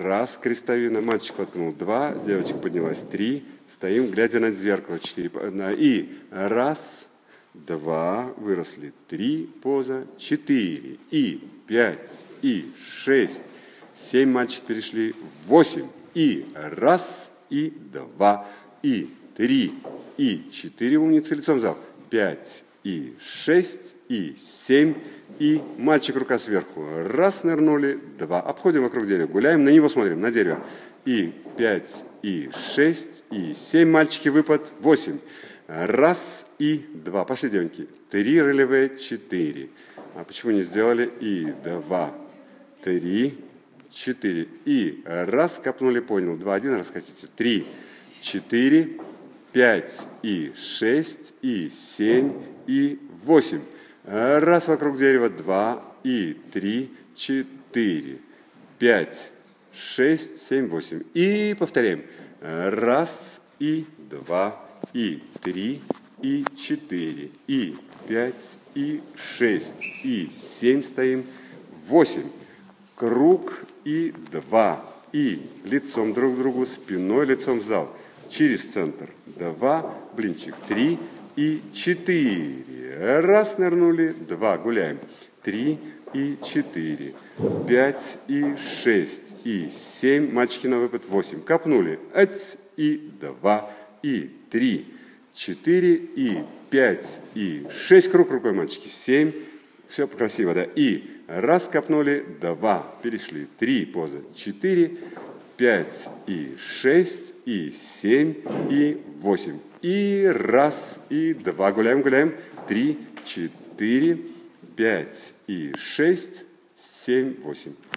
Раз, крестовина. Мальчик воткнул. 2, девочка поднялась. 3. Стоим, глядя на зеркало. 4. И раз, 2, выросли. 3, поза. 4. И 5. И 6. 7 мальчик перешли. 8. И раз, и 2. И 3. И 4. Умницы, лицом в зал. 5. И 6. И 7. И мальчик, рука сверху. Раз, нырнули. 2. Обходим вокруг дерева. Гуляем, на него смотрим, на дерево. И 5, и 6, и 7. Мальчики, выпад. 8. Раз, и 2. Пошли, девоньки. 3 ролевые, 4. А почему не сделали? И 2, 3, 4. И раз, копнули, понял. 2, 1, раз хотите. 3, 4, 5, и 6, и 7, и 8. Раз вокруг дерева, 2, и 3, 4, 5, 6, 7, 8. И повторяем. Раз, и 2, и 3, и 4, и 5, и 6, и 7 стоим. 8. Круг и 2. И лицом друг к другу, спиной лицом в зал. Через центр. 2, блинчик. 3 и 4. Раз, нырнули. 2, гуляем. 3 и 4. 5 и 6. И 7. Мальчики на выпад. 8. Копнули. И 2. И 3. 4. И 5. И 6. Круг рукой, мальчики. 7. Все красиво, да. И раз, копнули. 2. Перешли. 3. Поза. 4. 5 и 6, и 7, и 8. И раз, и 2. Гуляем, гуляем. 3, 4, 5 и 6, 7, 8.